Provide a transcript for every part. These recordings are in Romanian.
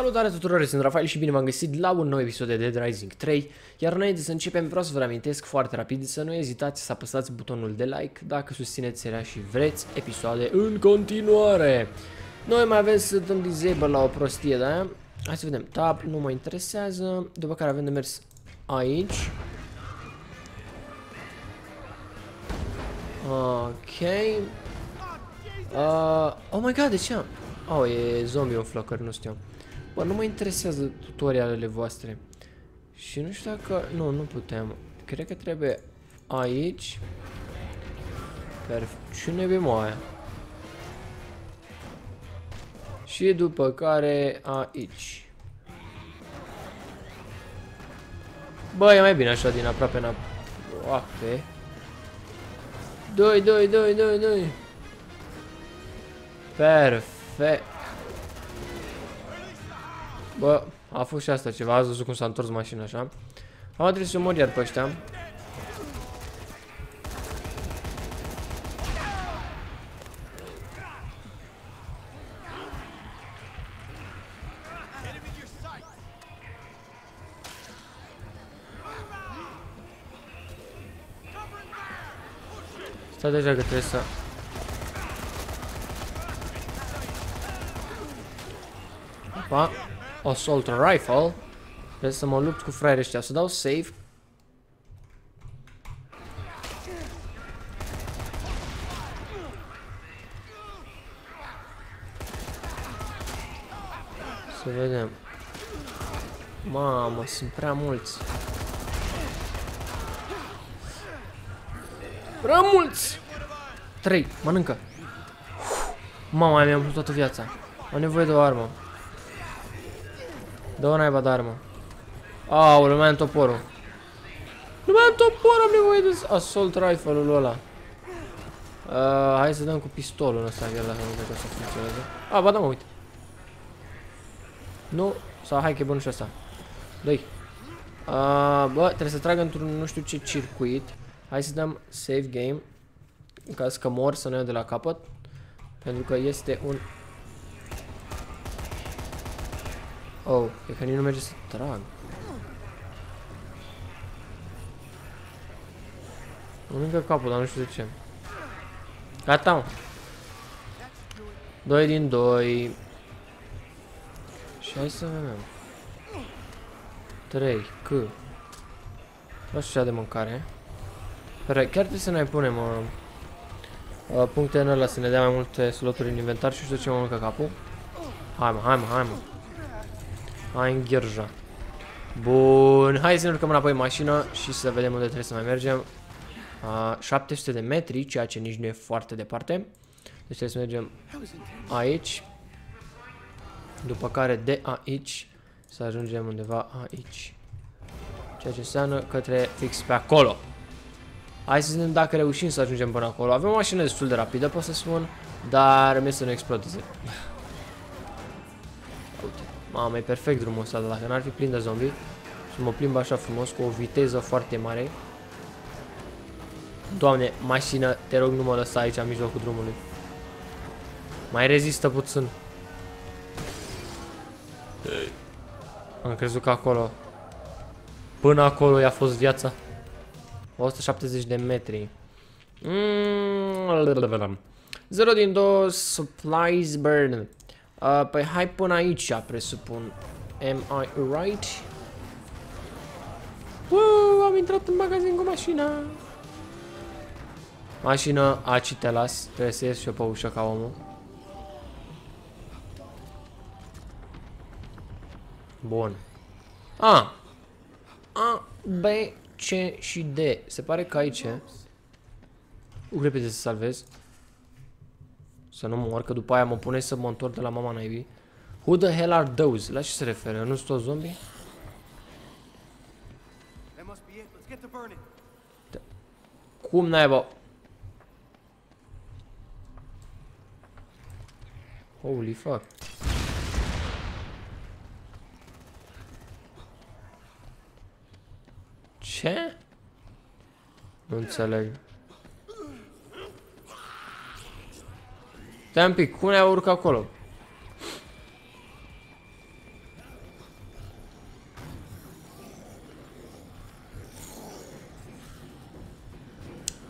Salutare tuturor, eu sunt Rafael și bine v-am găsit la un nou episod de Dead Rising 3. Iar înainte să începem, vreau să vă reamintesc foarte rapid să nu ezitați să apăsați butonul de like dacă susțineți seria și vreți episoade în continuare. Noi mai avem să dăm disable la o prostie de aia. Hai să vedem, tab nu mă interesează, după care avem de mers aici. Ok. Oh my god, de ce am? Oh, e zombie un flăcăr, nu știu. Bă, nu mă interesează tutorialele voastre. Și nu știu dacă... Nu, nu putem. Cred că trebuie aici. Perfect. Și ne bem aia. Și după care aici. Bă, e mai bine așa din aproape în aproape. Doi. Perfect. Bă, a fost și asta ceva, ați văzut cum s-a întors mașina așa. Am trebuit să mor iar pe ăștia. Stai deja că trebuie să... Opa. Assault rifle. Trebuie să mă lupt cu fraierii ăștia. Să dau save. Să vedem. Mamă, sunt prea mulți. Prea mulți! 3, mănâncă. Mama, mi-am pus toată viața. Am nevoie de o armă. Dă-o naiba de armă. Aoleu, mai am toporul. Nu mai am topor, am nevoie de assault rifle-ul ăla. Hai să dăm cu pistolul ăsta, chiar dacă nu cred că o să funcționeze. Ba da, mă, uite. Nu, sau hai că e bun și ăsta. Dă-i. Bă, trebuie să trag într-un nu știu ce circuit. Hai să dăm save game. În caz că mor să ne iau de la capăt. Pentru că este un... Oh, e că nici nu merge să trag. Mănâncă capul, dar nu știu de ce. Gata, mă. 2 din 2. Și hai să vedem. 3, C. Nu știu ce de mâncare. Chiar trebuie să ne punem puncte în ăla, să ne dea mai multe sloturi în inventar și știu ce mănâncă capul. Hai mă. Hai în gherja. Bun, hai să ne urcăm înapoi în mașină și să vedem unde trebuie să mai mergem. 700 de metri, ceea ce nici nu e foarte departe. Deci trebuie să mergem aici. După care de aici să ajungem undeva aici. Ceea ce înseamnă către fix pe acolo. Hai să vedem dacă reușim să ajungem până acolo. Avem o mașină destul de rapidă, pot să spun, dar mi-e să nu explodeze. Uite, mamă, e perfect drumul ăsta, dar dacă n-ar fi plin de zombie și mă plimb așa frumos cu o viteză foarte mare. Doamne, mașină, te rog, nu mă lăsa aici în mijlocul drumului. Mai rezistă puțin. Am crezut că acolo, până acolo i-a fost viața. 170 de metri. 0 din 2 supplies burn. Păi hai până aici, presupun. Am I right? Am intrat în magazin cu mașina. Mașină, aici te las. Trebuie să ies și eu pe ușă ca omul. Bun. A, B, C și D. Se pare că aici. Repede să salvez. Să nu mor, că după aia mă pune să mă întorc de la mama naibii. Who the hell are those? La ce se referă? Nu sunt toți zombie? Cum naiba? Holy fuck. Ce? Nu înțeleg. Stai un pic, cum ne-a urcat acolo?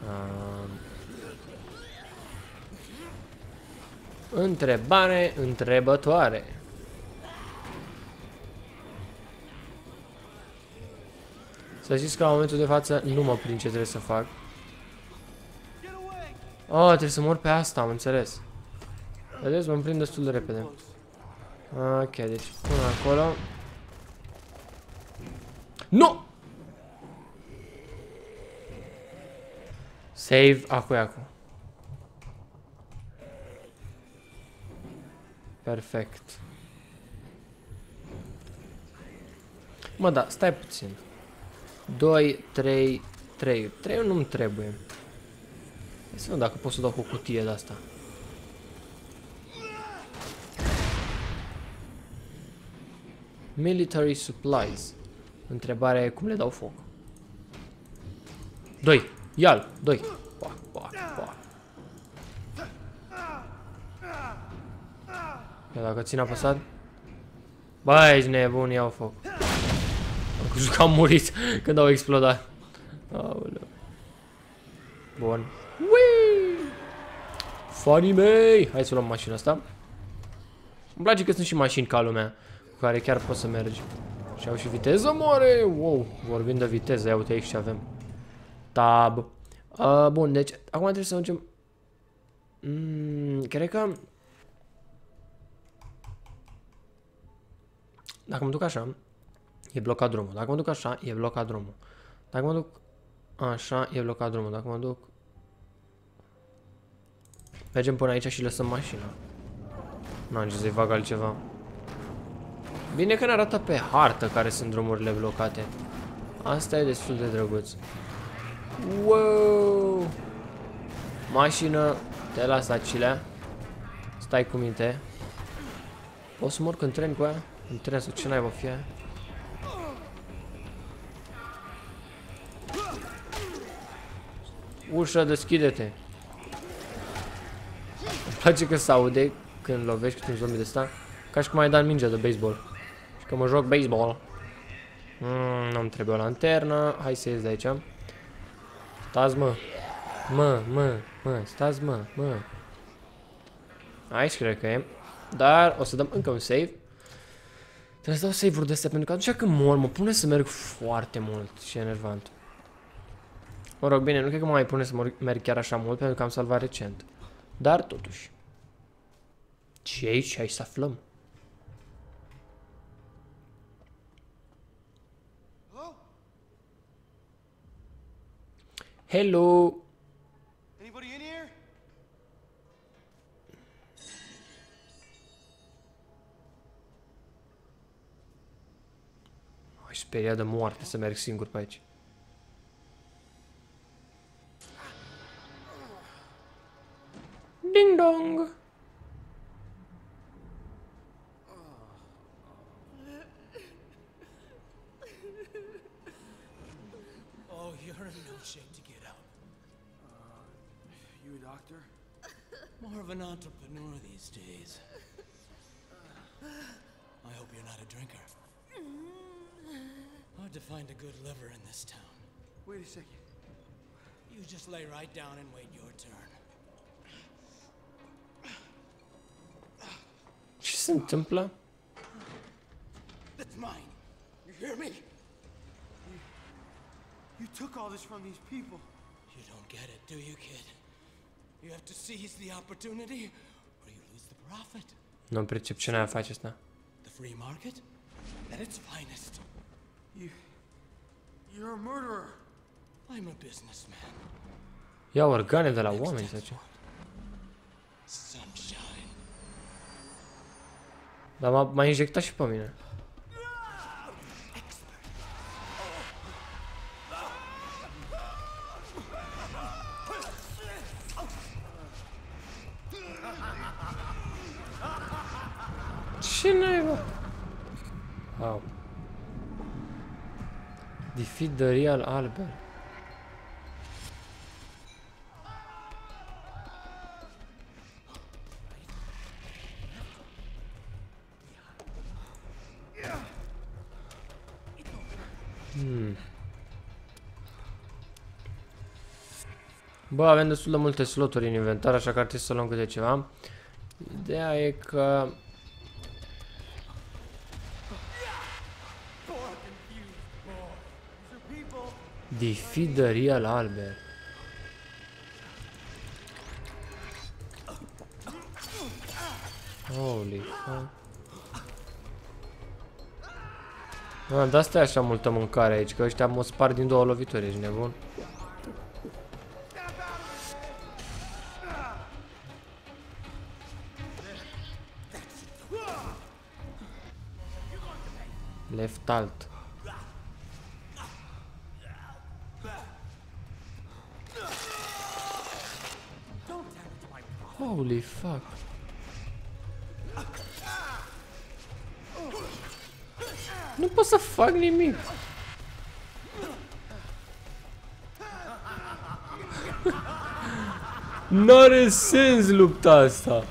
Întrebare întrebătoare. Să știți că la momentul de față nu mă prind ce trebuie să fac. Oh, trebuie să mor pe asta, am înțeles. Vedeți, mă prind destul de repede. Ok, deci până acolo. Nu! Save acu. Perfect. Mă, da, stai puțin. 2, 3, 3. 3 nu-mi trebuie. Hai să văd dacă pot să dau cu o cutie de asta. Military supplies. Întrebarea e cum le dau foc. 2. Ia-l. 2. Ia dacă țin apăsat. Bă, ești nebun, iau foc. Am crezut că am murit când au explodat. Aoleu. Bun. Ui! Funny mei! Hai să luăm mașina asta. Îmi place că sunt și mașini ca lumea cu care chiar poți să mergi. Și au și viteză mare. Wow, vorbim de viteză, ia uite aici ce avem. Tab. Bun, deci acum trebuie să mergem. Cred că dacă mă duc așa, e blocat drumul. Dacă mă duc așa, e blocat drumul. Dacă mă duc așa, e blocat drumul. Dacă mă duc... Mergem până aici și lăsăm mașina. N-am ce să-i fac altceva. Bine că ne arată pe hartă care sunt drumurile blocate. Asta e destul de drăguț. Wow! Mașină, te las acilea. Stai cu minte. Poți să mă urc în tren cu aia? În tren sau ce naiba fie aia? Ușa, deschide-te. Îmi place că se aude când lovești câte un zombie de ăsta, ca și cum ai dat mingea de baseball. Și că mă joc baseball. Nu-mi trebuie o lanternă. Hai să ies de aici. Stați, mă. Stați, mă. Aici cred că e. Dar o să dăm încă un save. Trebuie să dau save-uri de astea, pentru că atunci când mor, mă pune să merg foarte mult și e enervant. Mă rog, bine, nu cred că mă mai pune să merg chiar așa mult, pentru că am salvat recent. Dar totuși. Ce e aici? Hai să aflăm. Hello. Anybody in here? Aș speria de moarte să merg singur pe aici. Ding dong. Oh, you're in no shape to get up. You a doctor? More of an entrepreneur these days. I hope you're not a drinker. Hard to find a good liver in this town. Wait a second. You just lay right down and wait your turn. Ce se întâmplă? That's mine. You hear me? You took all this from these people. You don't get it, do you, kid? You have to seize the opportunity, or you lose the profit. Nu pricep ce n-aia face asta. The free market? At its finest. You're a murderer. I'm a businessman. Ia organe de la oameni sau ce? Sunshine. Dar m-a injectat și pe mine. Ce naiba? Wow. Defeat the real Albert. Bă, avem destul de multe sloturi în inventar, așa că ar trebui să luăm câte ceva. Ideea e că... Defeat the real Albert. Holy fuck. De asta e așa multă mâncare aici, că ăștia mă spar din 2 lovituri, ești nebun? Left alt. Holy fuck. Nu pot să fac nimic. N-are sens lupta asta.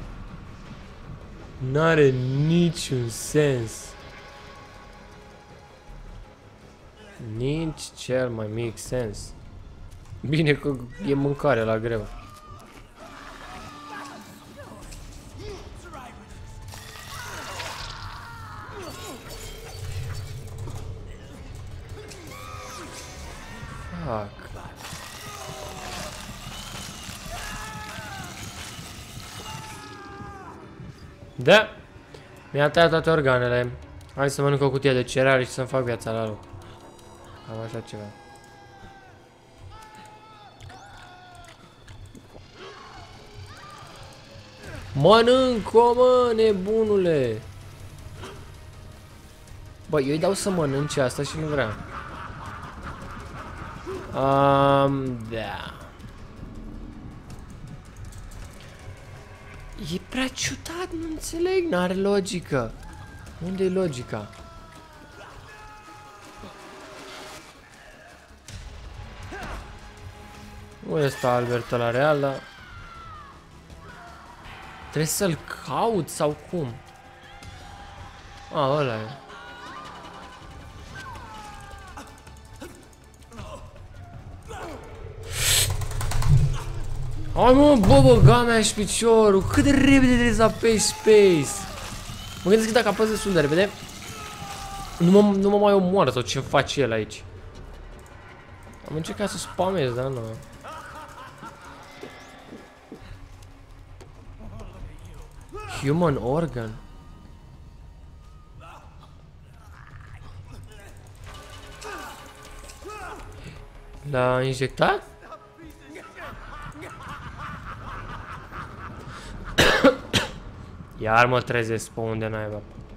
N-are niciun sens. Nici cel mai mic sens. Bine că e mâncare la greu. Fuck. Da. Mi-a tăiat toate organele. Hai să mănânc o cutie de cereale și să-mi fac viața la loc. Cam așa ceva. Mănânc-o, mă, nebunule! Bă, eu îi dau să mănânce asta și nu vrea. Da. E prea ciudat, nu înțeleg, n-are logică. Unde e logica? Nu este Albert la real, dar... Trebuie să-l caut sau cum? A, ăla e. Hai mă, băga mea și piciorul. Cât de repede trebuie să apeși space. Mă gândesc că dacă apăs destul de repede nu mă mai omoară sau ce face el aici. Am încercat să spamez, dar nu. Human organ. L-a injectat? Iar mă trezesc pe unde naiba.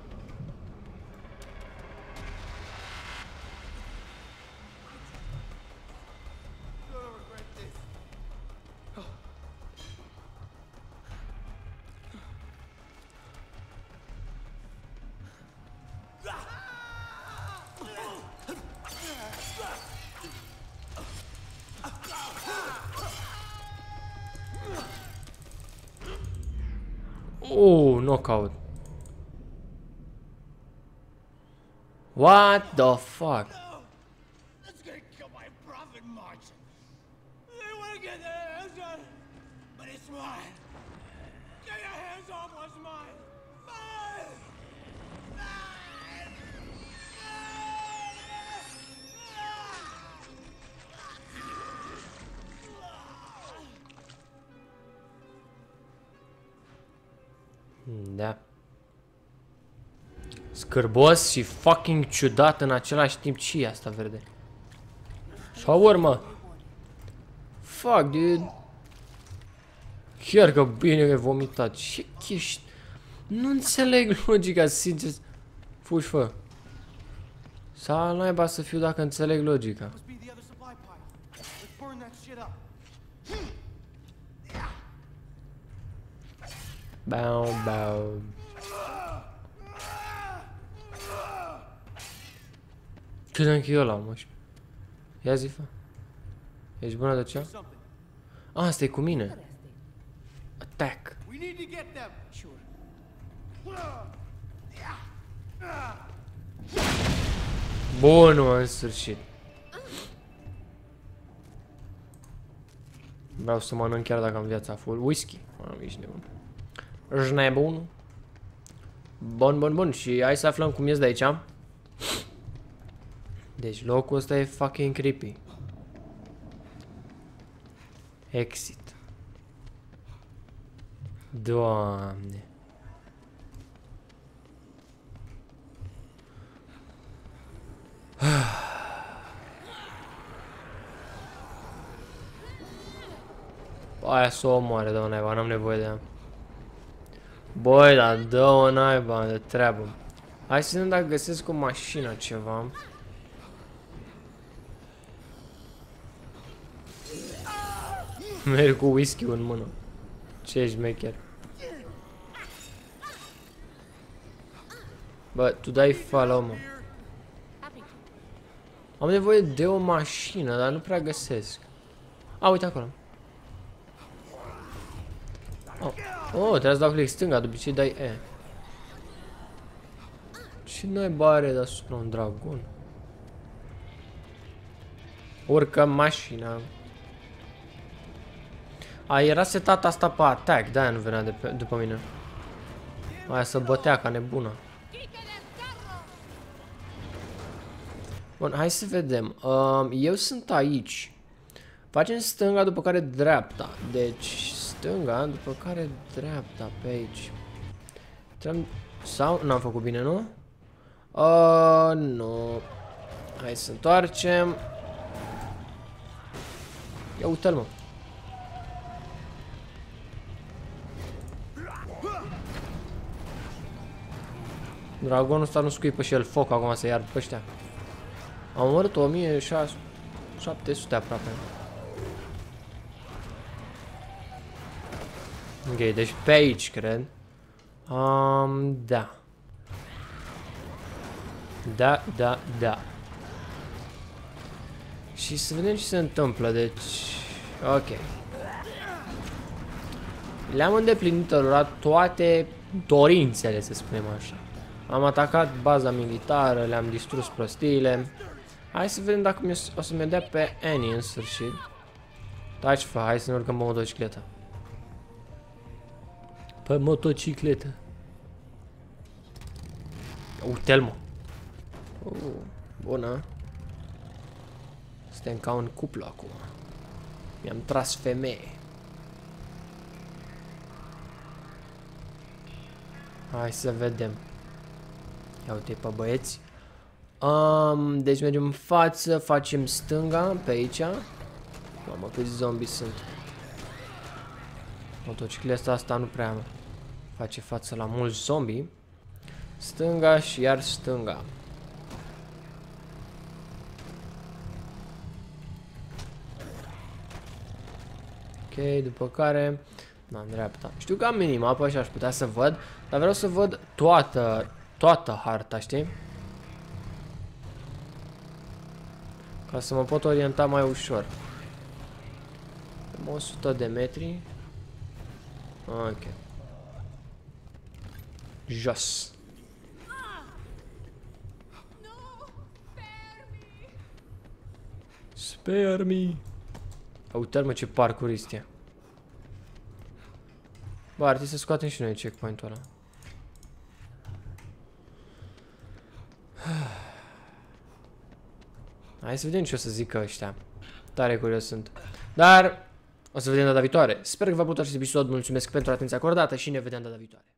Oh, knockout. What the fuck? That's gonna kill my profit margin. They wanna get their hands on it, but it's mine. Get your hands off what's mine. Mine! Mine! Da. Scârbos și fucking ciudat în același timp. Ce e asta verde? Shawarma. Fuck, dude. Chiar că bine e vomitat. Ce chestii? Nu înțeleg logica, sincer. Fugi, fă. Sau naiba să fiu dacă înțeleg logica. Must be the other supply pile. Let's burn that shit up. Bow, bow. Credeam că eu l-am, mă. Ia zi, fă. Ești bună de ce? Something. Asta e cu mine. Attack. We need to get them. Sure. Bun, în sfârșit. Vreau să mănânc chiar dacă am viața full. Whisky. Ești nebun. Ești nebun. Bun. Și hai să aflăm cum ies de aici. Deci locul ăsta e fucking creepy. Exit. Doamne. Aia să o omoare, dă-o naiba, n-am nevoie de ea. Băi, dar dă-o naiba de treabă. Hai să vedem dacă găsesc o mașină ceva. Merg cu whisky în mână. Ce șmecher. Bă, tu dai follow, mă. Am nevoie de o mașină, dar nu prea găsesc. A, uite acolo. Oh, trebuie să dau click stânga, de obicei dai E. Ce naiba are deasupra un dragon? Urcă mașina. A, era setat asta pe attack, de-aia nu venea după mine. Aia să bătea ca nebună. Bun, hai să vedem. Eu sunt aici. Facem stânga, după care dreapta. Deci, stânga, după care dreapta, pe aici. Sau, n-am făcut bine, nu? Nu. Hai să întoarcem. Ia uite-l, mă. Dragonul ăsta nu scuipă și el foc acum să iar pe ăștia. Am omorât 1700 aproape. Ok, deci pe aici, cred. Da. Da. Și să vedem ce se întâmplă, deci... Ok. Le-am îndeplinit lor toate dorințele, să spunem așa. Am atacat baza militară, le-am distrus prostiile. Hai să vedem dacă o să-mi dea pe Annie în sfârșit. Taci, fă, hai să ne urcăm pe motocicletă. Pe motocicletă. Uite-l, mă. Bună. Suntem ca un cuplu acum. Mi-am tras femeie. Hai să vedem. Ia uite pe băieți. Deci mergem în față, facem stânga pe aici. Mamă, câți zombi sunt. Motocicleta asta nu prea face față la mulți zombi. Stânga și iar stânga. Ok, după care... Da, în dreapta. Știu că am minimapă și aș putea să văd, dar vreau să văd toată harta, știi? Ca să mă pot orienta mai ușor. 100 de metri. Ok. Jos. Spare me. Uite-mă ce parcurist e. Bă, ar trebui să scoatem și noi checkpoint-ul ăla. Hai să vedem ce o să zică ăștia. Tare curios sunt. Dar o să vedem data viitoare. Sper că v-a plăcut acest episod. Mulțumesc pentru atenția acordată și ne vedem data viitoare.